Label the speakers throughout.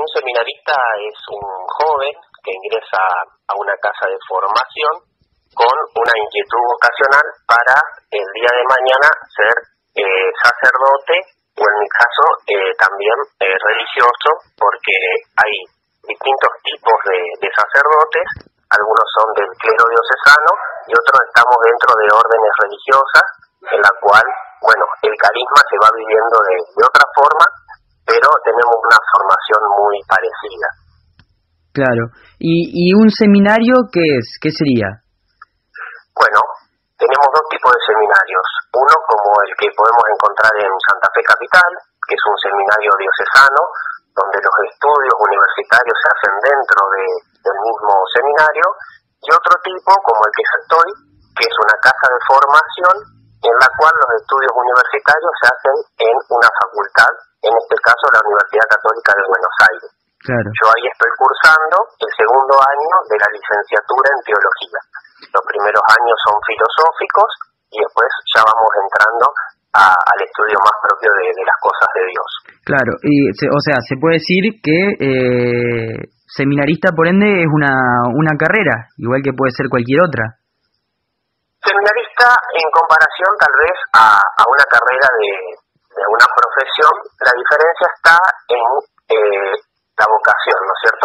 Speaker 1: un seminarista es un joven que ingresa a una casa de formación con una inquietud vocacional para el día de mañana ser sacerdote o en mi caso también religioso, porque hay distintos tipos de sacerdotes, algunos son del clero diocesano y otros estamos dentro de órdenes religiosas en la cual, bueno, el carisma se va viviendo de otra forma, pero tenemos una formación muy parecida.
Speaker 2: Claro. ¿Y un seminario qué es? ¿Qué sería?
Speaker 1: Bueno, tenemos dos tipos de seminarios. Uno como el que podemos encontrar en Santa Fe Capital, que es un seminario diocesano, donde los estudios universitarios se hacen dentro del mismo seminario, y otro tipo como el que yo estoy, que es una casa de formación, en la cual los estudios universitarios se hacen en una facultad, en este caso la Universidad Católica de Buenos Aires.
Speaker 2: Claro.
Speaker 1: Yo ahí estoy cursando el segundo año de la licenciatura en teología. Los primeros años son filosóficos y después ya vamos entrando al estudio más propio de las cosas de Dios.
Speaker 2: Claro, y o sea, se puede decir que seminarista por ende es una carrera, igual que puede ser cualquier otra.
Speaker 1: Seminarista en comparación tal vez a una carrera de una profesión, la diferencia está en la vocación, ¿no es cierto?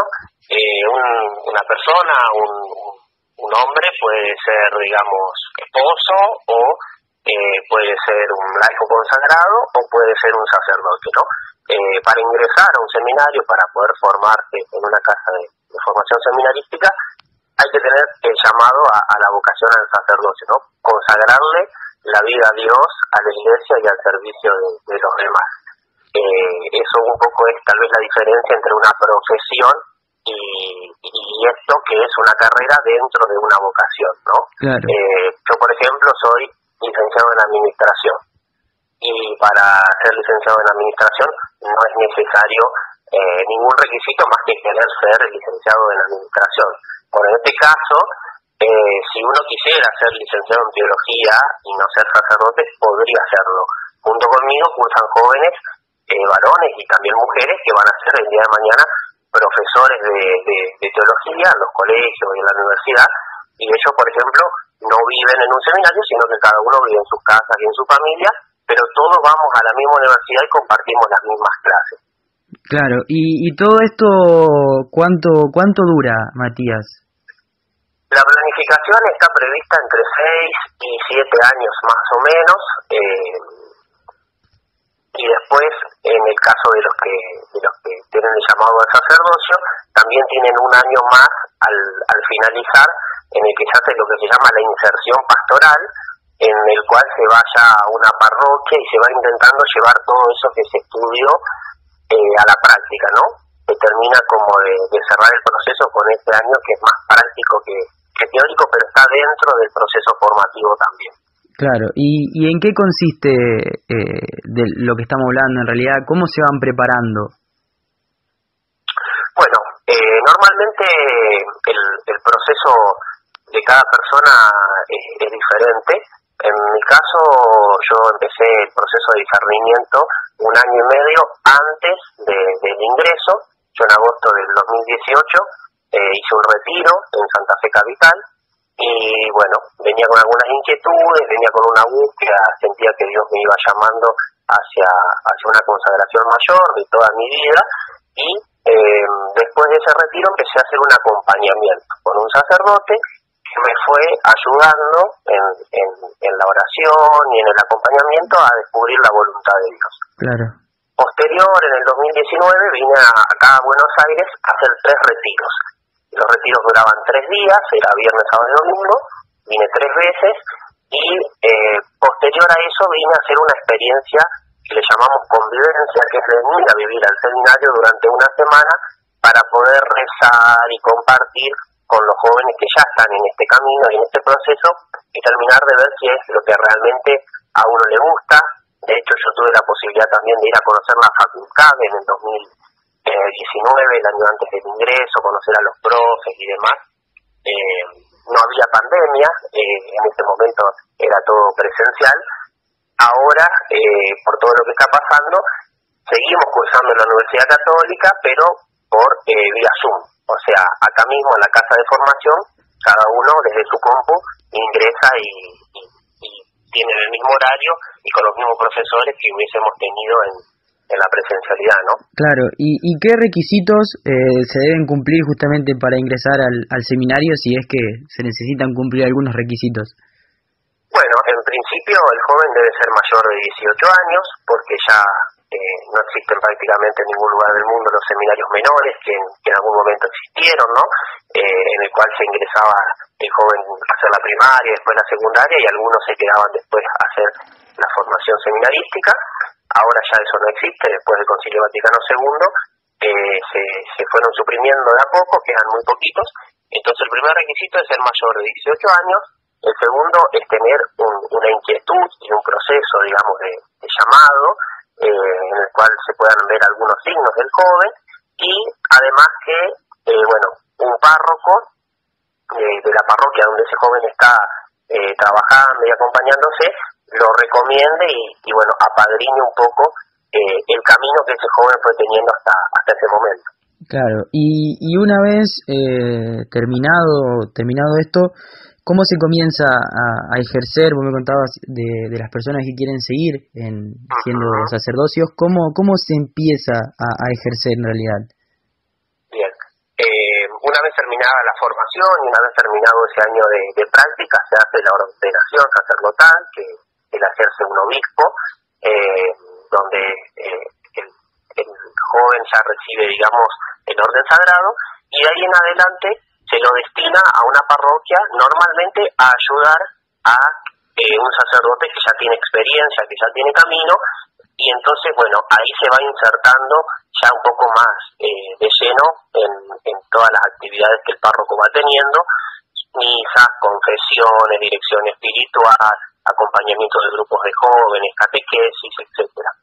Speaker 1: Una persona, un hombre puede ser, digamos, esposo o puede ser un laico consagrado o puede ser un sacerdote, ¿no? Para ingresar a un seminario, para poder formarte en una casa de formación seminarística, hay que tener el llamado a la vocación al sacerdocio, ¿no? Consagrarle la vida a Dios, a la Iglesia y al servicio de los demás. Eso un poco es tal vez la diferencia entre una profesión y esto que es una carrera dentro de una vocación, ¿no?
Speaker 2: Claro.
Speaker 1: Yo, por ejemplo, soy licenciado en administración y para ser licenciado en administración no es necesario ningún requisito más que querer ser licenciado en administración. Bueno, en este caso, si uno quisiera ser licenciado en teología y no ser sacerdote, podría hacerlo. Junto conmigo cursan jóvenes, varones y también mujeres que van a ser el día de mañana profesores de teología en los colegios y en la universidad, y ellos, por ejemplo, no viven en un seminario, sino que cada uno vive en sus casas y en su familia, pero todos vamos a la misma universidad y compartimos las mismas clases.
Speaker 2: Claro, y todo esto, ¿cuánto dura, Matías?
Speaker 1: La planificación está prevista entre 6 y 7 años más o menos, y después, en el caso de los que tienen el llamado al sacerdocio, también tienen un año más al finalizar, en el que se hace lo que se llama la inserción pastoral, en el cual se vaya a una parroquia y se va intentando llevar todo eso que se estudió a la práctica, ¿no? Se termina como de cerrar el proceso con este año que es más práctico que teórico, pero está dentro del proceso formativo también.
Speaker 2: Claro, ¿y en qué consiste de lo que estamos hablando en realidad? ¿Cómo se van preparando?
Speaker 1: Bueno, normalmente el proceso de cada persona es diferente. En mi caso, yo empecé el proceso de discernimiento un año y medio antes del ingreso. Yo en agosto del 2018 hice un retiro en Santa Fe Capital y bueno, venía con algunas inquietudes, venía con una búsqueda, sentía que Dios me iba llamando hacia una consagración mayor de toda mi vida y después de ese retiro empecé a hacer un acompañamiento con un sacerdote que me fue ayudando en la oración y en el acompañamiento a descubrir la voluntad de Dios.
Speaker 2: Claro.
Speaker 1: Posterior, en el 2019, vine acá a Buenos Aires a hacer 3 retiros. Los retiros duraban 3 días, era viernes, sábado y domingo, vine 3 veces y posterior a eso vine a hacer una experiencia que le llamamos convivencia, que es venir a vivir al seminario durante una semana para poder rezar y compartir con los jóvenes que ya están en este camino y en este proceso y terminar de ver si es lo que realmente a uno le gusta. De hecho, yo tuve la posibilidad también de ir a conocer la facultad en el 2019, el año antes del ingreso, conocer a los profes y demás. No había pandemia, en este momento era todo presencial. Ahora, por todo lo que está pasando, seguimos cursando en la Universidad Católica, pero por vía Zoom. O sea, acá mismo en la casa de formación, cada uno desde su compu ingresa y tienen el mismo horario y con los mismos profesores que hubiésemos tenido en la presencialidad, ¿no?
Speaker 2: Claro, ¿y qué requisitos se deben cumplir justamente para ingresar al seminario si es que se necesitan cumplir algunos requisitos?
Speaker 1: Bueno, en principio el joven debe ser mayor de 18 años porque ya no existen prácticamente en ningún lugar del mundo los seminarios menores que en algún momento existieron, ¿no? En el cual se ingresaba el joven a hacer la primaria, después la secundaria y algunos se quedaban después a hacer la formación seminarística. Ahora ya eso no existe, después del Concilio Vaticano II se fueron suprimiendo de a poco, quedan muy poquitos. Entonces el primer requisito es ser mayor de 18 años, el segundo es tener una inquietud y un proceso, digamos, de llamado, en el cual se puedan ver algunos signos del joven, y además que, un párroco de la parroquia donde ese joven está trabajando y acompañándose, lo recomiende y apadrine un poco el camino que ese joven fue teniendo hasta ese momento.
Speaker 2: Claro, y una vez terminado esto, ¿cómo se comienza a ejercer? Vos me contabas de las personas que quieren seguir siendo sacerdocios. ¿Cómo se empieza a ejercer en realidad?
Speaker 1: Bien. Una vez terminada la formación y una vez terminado ese año de práctica, se hace la ordenación sacerdotal, que es el hacerse un obispo, donde el joven ya recibe, digamos, el orden sagrado, y de ahí en adelante se lo destina a una parroquia, normalmente a ayudar a un sacerdote que ya tiene experiencia, que ya tiene camino, y entonces, ahí se va insertando ya un poco más de lleno en todas las actividades que el párroco va teniendo, misas, confesiones, dirección espiritual, acompañamiento de grupos de jóvenes, catequesis, etcétera.